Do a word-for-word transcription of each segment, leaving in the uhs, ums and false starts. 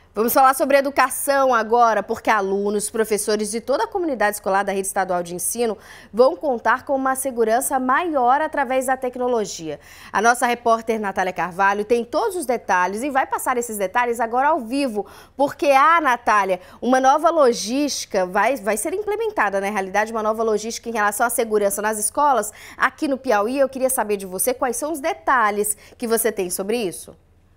Vamos falar sobre educação agora, porque alunos, professores de toda a comunidade escolar da Rede Estadual de Ensino vão contar com uma segurança maior através da tecnologia. A nossa repórter Natália Carvalho tem todos os detalhes e vai passar esses detalhes agora ao vivo, porque a Natália, uma nova logística vai, vai ser implementada, na realidade, uma nova logística em relação à segurança nas escolas aqui no Piauí. Eu queria saber de você quais são os detalhes que você tem sobre isso.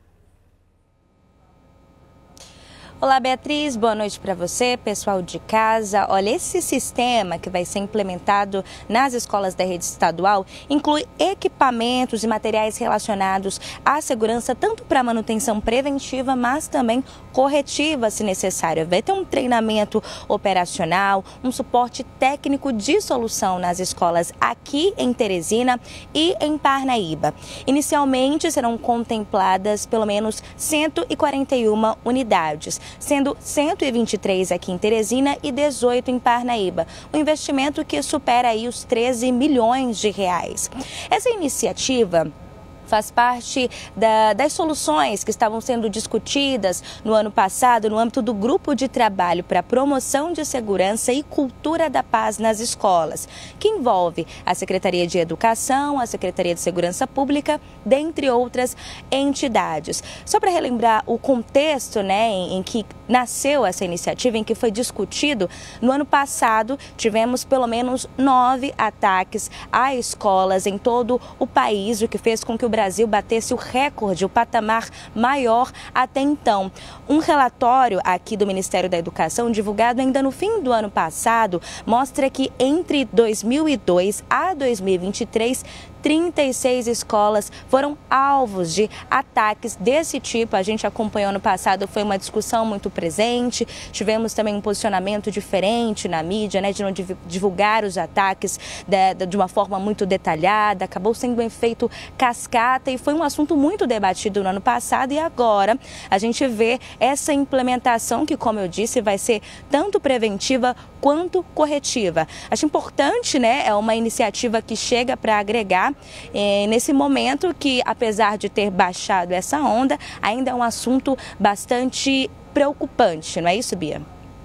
Olá, Beatriz, boa noite para você, pessoal de casa. Olha, esse sistema que vai ser implementado nas escolas da rede estadual inclui equipamentos e materiais relacionados à segurança, tanto para manutenção preventiva, mas também corretiva, se necessário. Vai ter um treinamento operacional, um suporte técnico de solução nas escolas aqui em Teresina e em Parnaíba. Inicialmente serão contempladas pelo menos cento e quarenta e uma unidades, sendo cento e vinte e três aqui em Teresina e dezoito em Parnaíba. Um investimento que supera aí os treze milhões de reais. Essa iniciativa faz parte da, das soluções que estavam sendo discutidas no ano passado no âmbito do Grupo de Trabalho para a Promoção de Segurança e Cultura da Paz nas Escolas, que envolve a Secretaria de Educação, a Secretaria de Segurança Pública, dentre outras entidades. Só para relembrar o contexto, né, em, em que nasceu essa iniciativa, em que foi discutido, no ano passado tivemos pelo menos nove ataques a escolas em todo o país, o que fez com que o Brasil batesse o recorde, o patamar maior até então. Um relatório aqui do Ministério da Educação, divulgado ainda no fim do ano passado, mostra que entre dois mil e dois a dois mil e vinte e três, trinta e seis escolas foram alvos de ataques desse tipo. A gente acompanhou no passado, foi uma discussão muito presente, tivemos também um posicionamento diferente na mídia, né, de não divulgar os ataques de, de uma forma muito detalhada, acabou sendo um efeito cascata e foi um assunto muito debatido no ano passado, e agora a gente vê essa implementação que, como eu disse, vai ser tanto preventiva quanto corretiva. Acho importante, né, é uma iniciativa que chega para agregar É, nesse momento que, apesar de ter baixado essa onda, ainda é um assunto bastante preocupante, não é isso, Bia?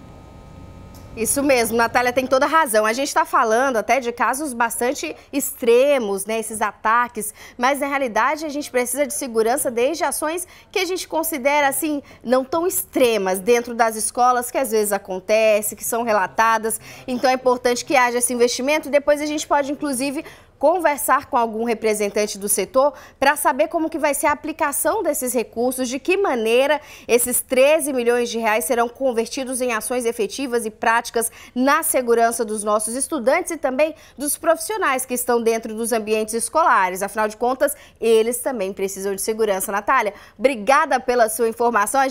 Isso mesmo, Natália tem toda razão. A gente está falando até de casos bastante extremos, né, esses ataques, mas na realidade a gente precisa de segurança desde ações que a gente considera assim não tão extremas dentro das escolas, que às vezes acontece, que são relatadas. Então é importante que haja esse investimento e depois a gente pode inclusive conversar com algum representante do setor para saber como que vai ser a aplicação desses recursos, de que maneira esses treze milhões de reais serão convertidos em ações efetivas e práticas na segurança dos nossos estudantes e também dos profissionais que estão dentro dos ambientes escolares. Afinal de contas, eles também precisam de segurança. Natália, obrigada pela sua informação.